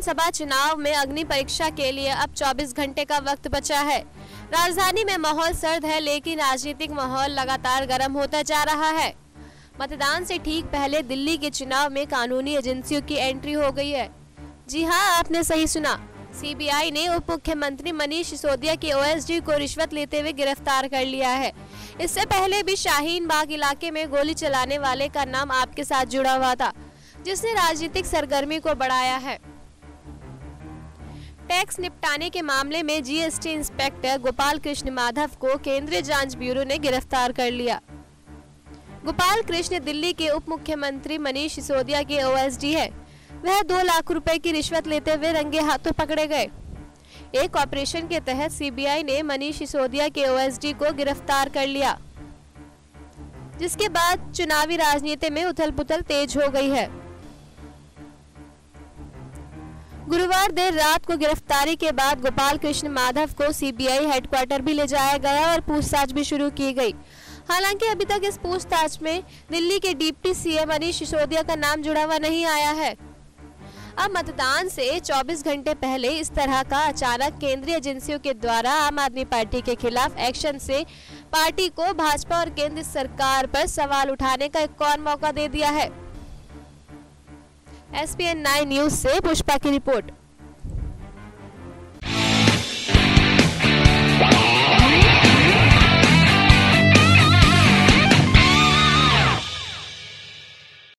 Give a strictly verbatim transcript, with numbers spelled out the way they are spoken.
विधानसभा चुनाव में अग्नि परीक्षा के लिए अब चौबीस घंटे का वक्त बचा है। राजधानी में माहौल सर्द है, लेकिन राजनीतिक माहौल लगातार गर्म होता जा रहा है। मतदान से ठीक पहले दिल्ली के चुनाव में कानूनी एजेंसियों की एंट्री हो गई है। जी हां, आपने सही सुना। सीबीआई ने उप मुख्यमंत्री मनीष सिसोदिया के ओएसडी को रिश्वत लेते हुए गिरफ्तार कर लिया है। इससे पहले भी शाहीन बाग इलाके में गोली चलाने वाले का नाम आपके साथ जुड़ा हुआ था, जिसने राजनीतिक सरगर्मी को बढ़ाया है। टैक्स निपटाने के मामले में जीएसटी इंस्पेक्टर गोपाल कृष्ण माधव को केंद्रीय जांच ब्यूरो ने गिरफ्तार कर लिया। गोपाल कृष्ण दिल्ली के उप मुख्यमंत्री मनीष सिसोदिया के ओएसडी है। वह दो लाख रुपए की रिश्वत लेते हुए रंगे हाथों पकड़े गए। एक ऑपरेशन के तहत सीबीआई ने मनीष सिसोदिया के ओएसडी को गिरफ्तार कर लिया, जिसके बाद चुनावी राजनीति में उथल-पुथल तेज हो गई है। गुरुवार देर रात को गिरफ्तारी के बाद गोपाल कृष्ण माधव को सीबीआई हेडक्वार्टर भी ले जाया गया और पूछताछ भी शुरू की गई। हालांकि अभी तक इस पूछताछ में दिल्ली के डिप्टी सीएम मनीष सिसोदिया का नाम जुड़ा हुआ नहीं आया है। अब मतदान से चौबीस घंटे पहले इस तरह का अचानक केंद्रीय एजेंसियों के द्वारा आम आदमी पार्टी के खिलाफ एक्शन से पार्टी को भाजपा और केंद्र सरकार पर सवाल उठाने का एक और मौका दे दिया है। S P N nine news से पुष्पा की रिपोर्ट।